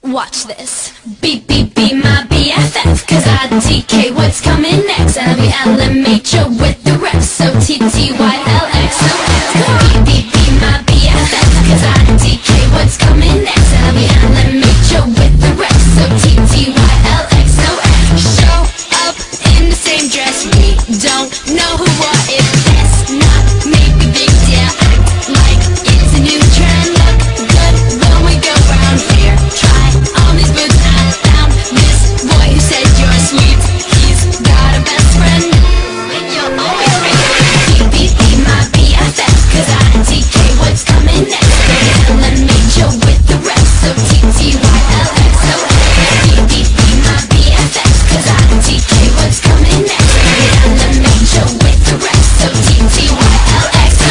Watch this. Beep, beep, be my BFF. Cause I TK what's coming next. LBLMH with the rest. So TTYLX. Beep, beep, be my BFF. Cause I TK what's coming next. LBLMH with the rest. So TTYLX. Show up in the same dress. We don't know who or if that's not make a big deal. Act like it's a new trend. Look good when we go round here. Try on these boots. I found this boy who said you're sweet. He's got a best friend. You'll always be my BFF. Cause I TK what's coming next. LMH with the rest. So TTYLX. So be my BFF. Cause I TK what's coming next. LMH with the rest. So TTYLX. So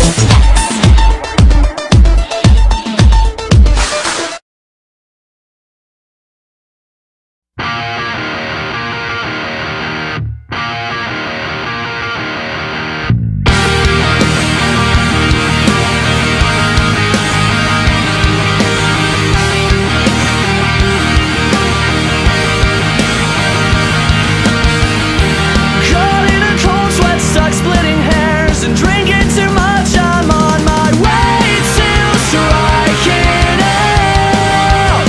Caught in a cold sweat, stuck splitting hairs and drinking too much. I'm on my way to striking out.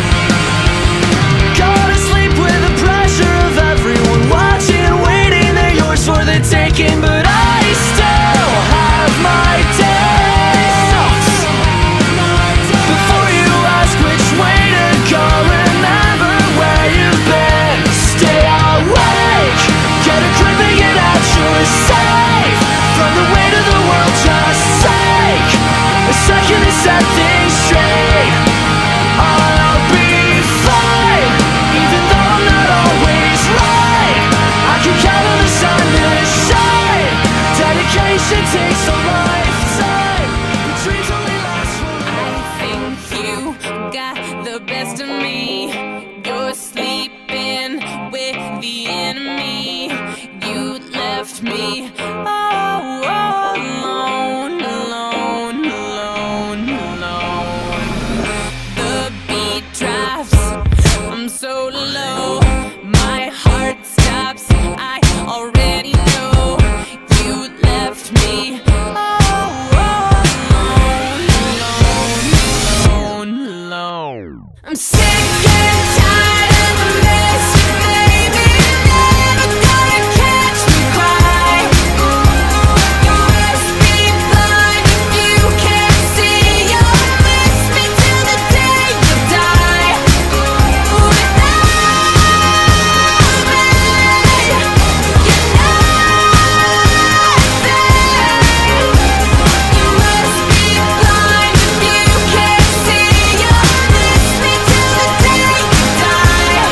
Gone to sleep with the pressure of everyone watching, waiting. They're yours for the taking, but I still have my doubts. Before you ask which way to go, remember where you've been. Stay awake, get a grip and get out. You're safe from the weight of the world. Just take a second to set things straight. I'll be fine, even though I'm not always right. I can count on the sun to shine. Dedication takes a lifetime, but dreams only last for I think you got the best of me. You're sleeping with the enemy. You left me all alone, alone, alone, alone. The beat drops, I'm so low. My heart stops, I already know. You left me all alone, alone, alone, alone. I'm sick and tired of the mess you made me. Never gonna catch me cry. You must be blind if you can't see. You'll miss me till the day you die. Without me, you're nothing. You must be blind if you can't see. You'll miss me till the day you die.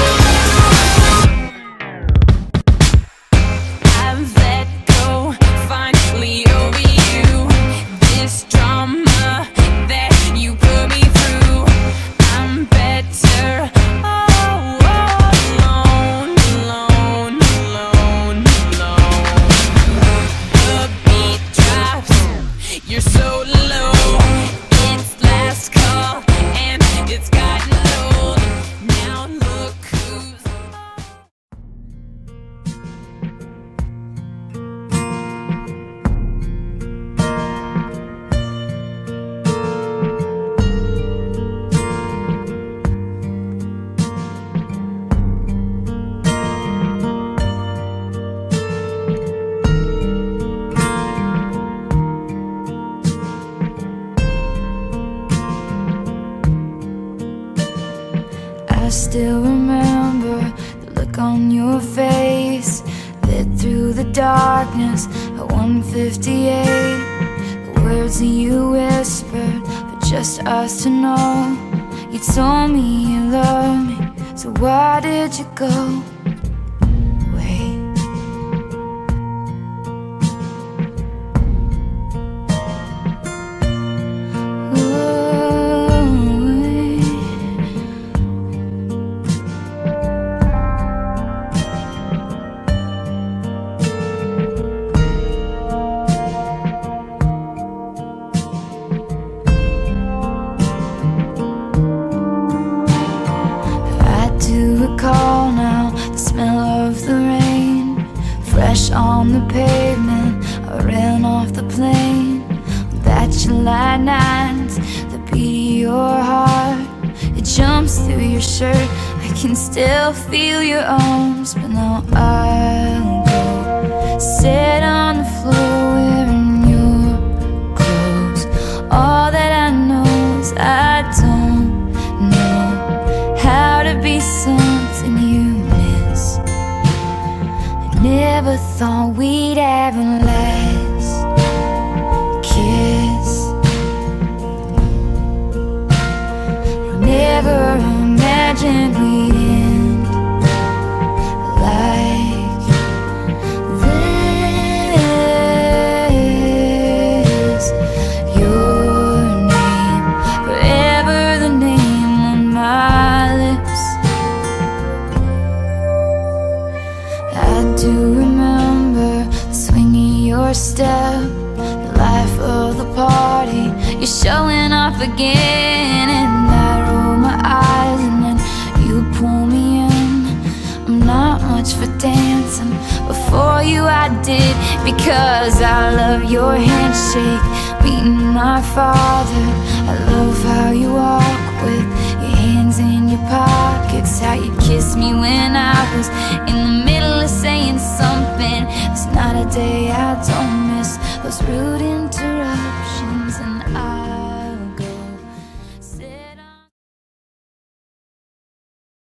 I've let go finally over you. This drama that you put me through, I'm better alone, alone, alone, alone. The beat drops, you're so low. It's last call and it's gotten old. Now look who's I still remember the look on your face, lit through the darkness at 1:58. The words that you whispered for just us to know. You told me you loved me, so why did you go? Wait. comes through your shirt. I can still feel your arms, but now I'll go sit on the floor wearing your clothes. All that I know is I don't know how to be something you miss. I never thought we'd have a last kiss. Never imagined we'd end like this. Your name, forever the name on my lips. I do remember the swing of your step, the life of the party. You're showing off again, and my eyes, and then you pull me in. I'm not much for dancing, before you I did, because I love your handshake, meeting my father. I love how you walk with your hands in your pockets, how you kissed me when I was in the middle of saying something. It's not a day I don't miss those rude interruptions.